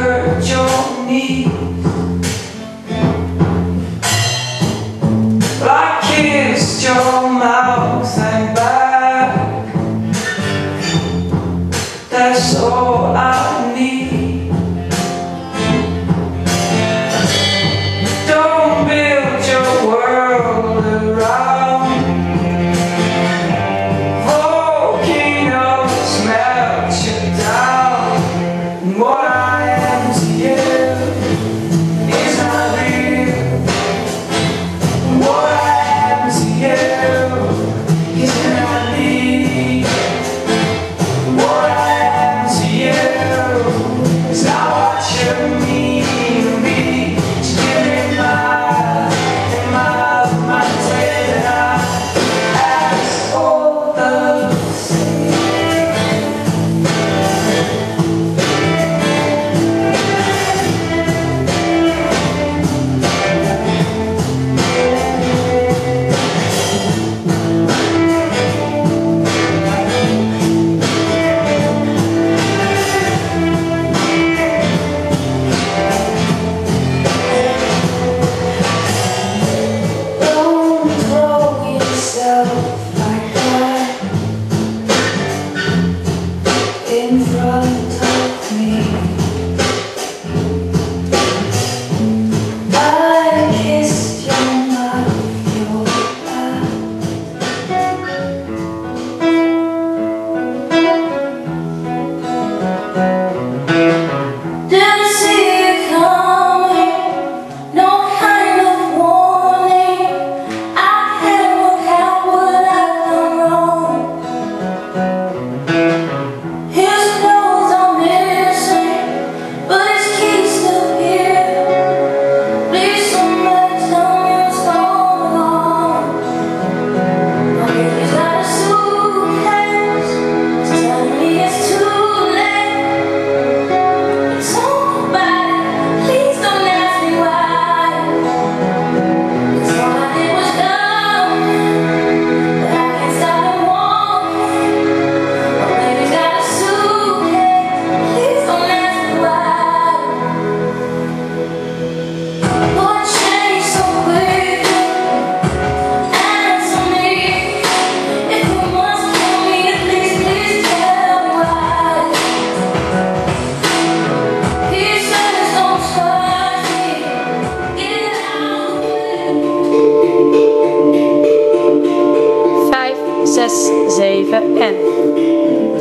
hurt your knees. I kissed your mouth and back. That's all I need. Don't build your world around volcanoes, melt you down. And what I am to you is not real. And what I am to you is not me. And what I am to you is not what you mean to me. Just give me my day that I ask all the same. Don't throw yourself like that in front of me. I kissed your mouth, your back. Didn't see it coming, no kind of warning. I had to work out what I've done wrong. His clothes are missing, but his key's still here. Please somebody tell me what's going on. Okay, he's got a suitcase, he's telling me it's too late. Talk about it, please don't ask me why. Cause all I did was dumb, but I can't stop him walking. Oh, baby's got a suitcase, please don't ask me why. What changed so quickly? Answer me. If you want to tell me, at least please tell me why. He says don't touch me, get out of 5, 6, 7 en.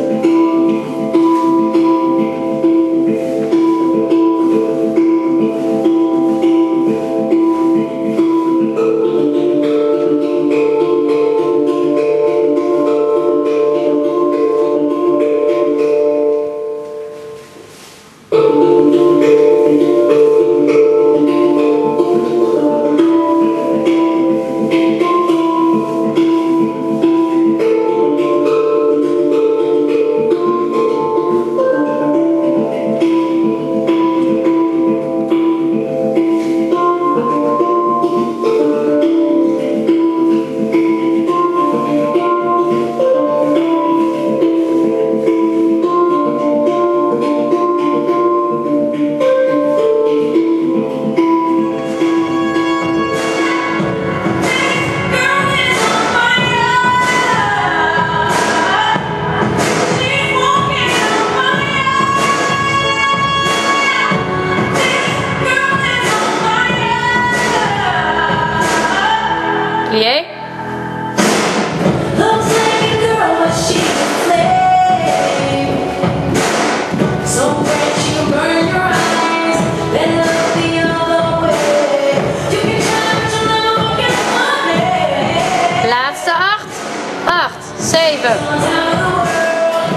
Plié. Looks like a girl, but she's a flame. So bright she can burn your eyes, then look the other way. You can try, but you'll never forget my name. Laatste 8, 8, 7. On top of the world.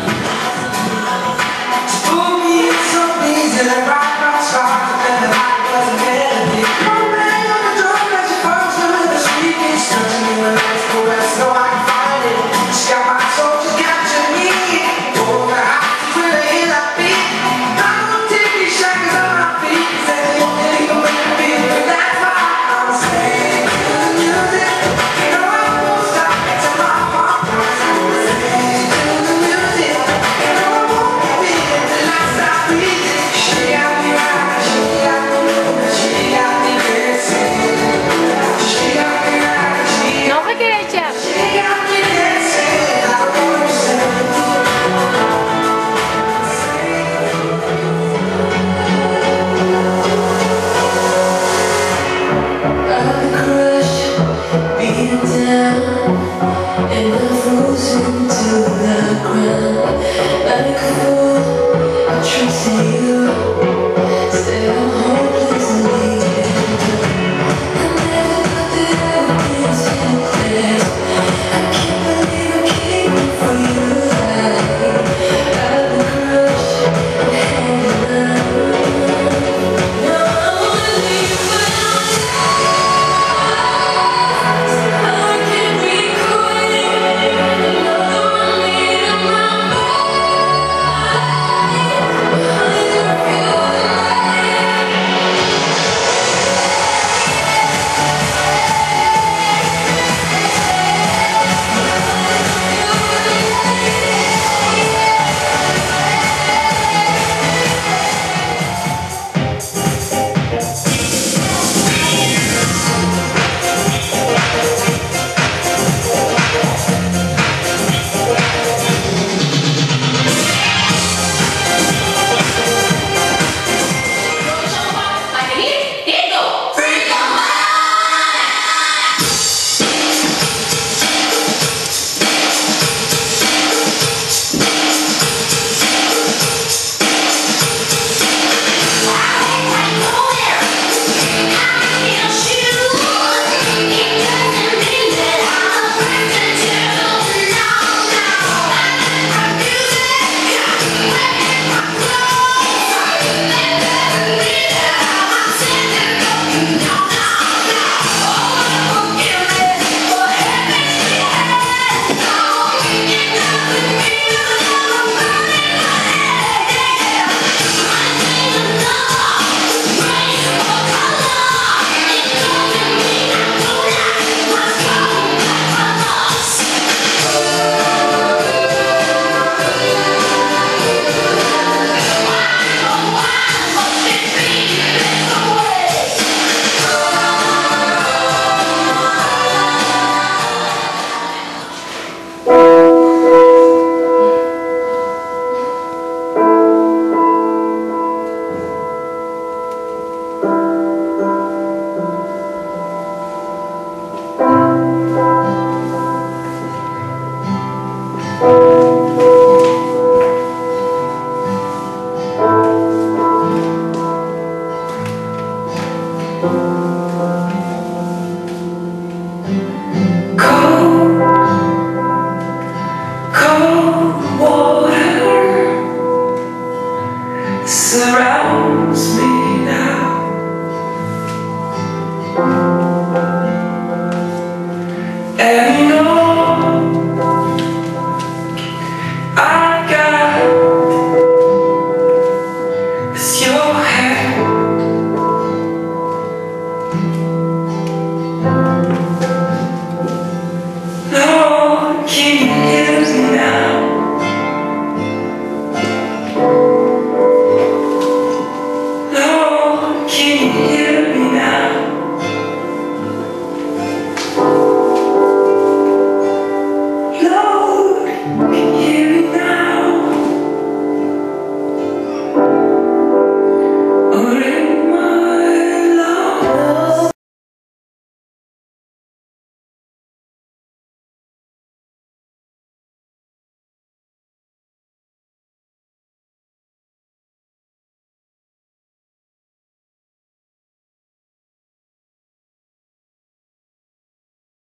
For me, it's so easy to write my songs, and the light wasn't melody. One bang on the door, as you fall to the street, it's turning me when it's the west, so I can find it. She got my soul, she captured me. Oh, the house is where they hear that beat. I'm gonna take these shackles on my feet, 'cause they're the only thing that make me feel good. That's why I'm staying to the music. You know I won't stop until my heart cries. sleep.